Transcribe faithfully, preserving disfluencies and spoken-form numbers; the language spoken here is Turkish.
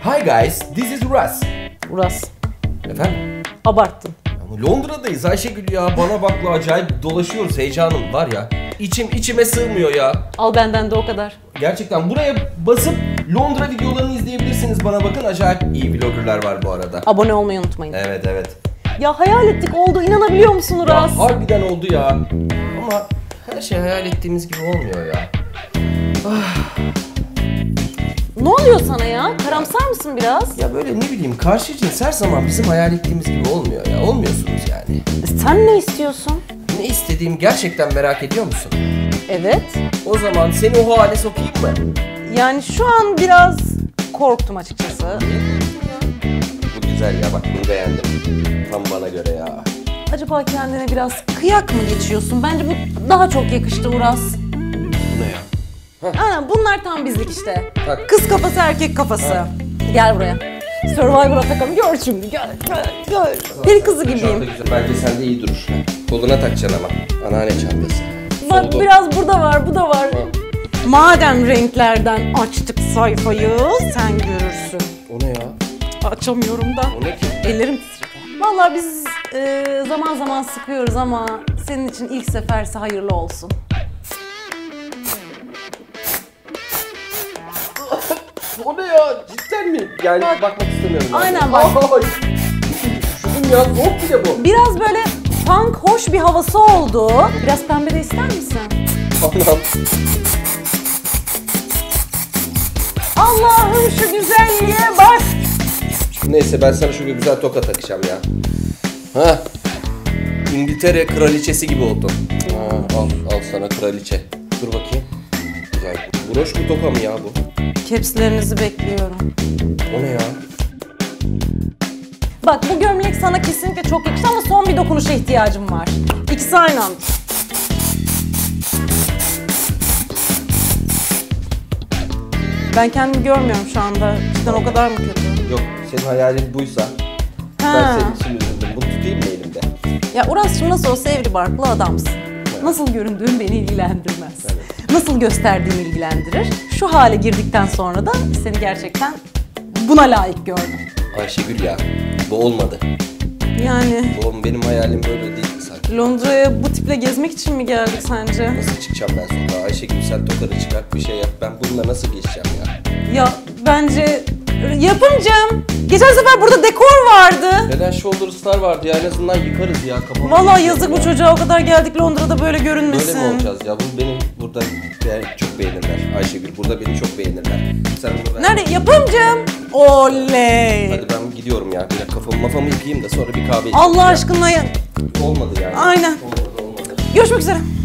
Hi guys, this is Russ. Uras. Efendim? Abarttın. Ama Londra'dayız Ayşegül ya. Bana bakla acayip dolaşıyoruz. Heyecanım var ya. İçim içime sığmıyor ya. Al benden de o kadar. Gerçekten buraya basıp Londra videolarını izleyebilirsiniz. Bana bakın, acayip iyi vloggerlar var bu arada. Abone olmayı unutmayın. Evet evet. Ya hayal ettik oldu, inanabiliyor musun Uras? Ya harbiden oldu ya. Ama her şey hayal ettiğimiz gibi olmuyor ya. Ah. Ne oluyor sana ya? Karamsar mısın biraz? Ya böyle ne bileyim, karşı cins her zaman bizim hayal ettiğimiz gibi olmuyor ya. Olmuyorsunuz yani. Sen ne istiyorsun? Ne istediğimi gerçekten merak ediyor musun? Evet. O zaman seni o hale sokayım mı? Yani şu an biraz korktum açıkçası. Bu güzel ya, bak bunu beğendim. Tam bana göre ya. Acaba kendine biraz kıyak mı geçiyorsun? Bence bu daha çok yakıştı Uras. Bu ne ya? Aynen, bunlar tam bizlik işte. Tak. Kız kafası, erkek kafası. Ha. Gel buraya. Survivor'a takalım. Gör şimdi. Gör, gör, gör. Peri kızı Çanta gibiyim. güzel. Bence sende iyi durur. Koluna takacaksın ama. Anneanne çantası. Bak Soldu. biraz bu da var, bu da var. Ha. Madem renklerden açtık sayfayı, sen görürsün. O ne ya? Açamıyorum da. O ne ki? Ellerim titredi. Vallahi biz e, zaman zaman sıkıyoruz ama senin için ilk seferse hayırlı olsun. O ne ya? Cidden mi? Yani Bak. bakmak istemiyorum. ben. Aynen bak. Ay. Üşüdüm ya. Soğuk bile bu. Biraz böyle punk hoş bir havası oldu. Biraz pembe de ister misin? Allah'ım. Allah'ım şu güzelliğe bak. Neyse, ben sana şöyle güzel toka takacağım ya. Ha. İngiltere kraliçesi gibi oldun. Ha, al, al sana kraliçe. Dur bakayım. Güzel. Broş mu toka mı ya bu? Kepslerinizi bekliyorum. O ne ya? Bak bu gömlek sana kesinlikle çok yakıştı ama son bir dokunuşa ihtiyacım var. İkisi aynı anda. Ben kendimi görmüyorum şu anda. Cidden o kadar mı kötü? Yok, senin hayalin buysa Ha. ben senin için üzüldüm. Bunu tutayım mı elimde? Ya Uras'cığım nasıl olsa evli barklı adamsın. Nasıl göründüğün beni ilgilendirmez. Evet. Nasıl gösterdiğin ilgilendirir. Şu hale girdikten sonra da seni gerçekten buna layık gördüm. Ayşegül ya, bu olmadı. Yani Bu benim hayalim böyle değil sanki. Londra'ya bu tiple gezmek için mi geldik sence? Nasıl çıkacağım ben sokağa? Ayşegül sen tokarı çıkart, bir şey yap. Ben bununla nasıl geçeceğim ya? Ya bence yapımcığım. Geçen sefer burada dekor vardı. Neden Shoulder Star vardı ya? En azından yıkarız ya kafamı. Vallahi yazık bu çocuğa, o kadar geldik Londra'da böyle görünmesin. Böyle mi olacağız ya? Bu benim burada yani çok beğenirler. Ayşegül burada beni çok beğenirler. Sen bunu ver. Nerede? Yapımcığım. Oley. Hadi ben gidiyorum ya. Bir dakika kafamı mafamı yıkayayım da sonra bir kahve içeyim. Allah ya. aşkına ya. Olmadı yani. Aynen. Olmadı olmadı. Görüşmek üzere.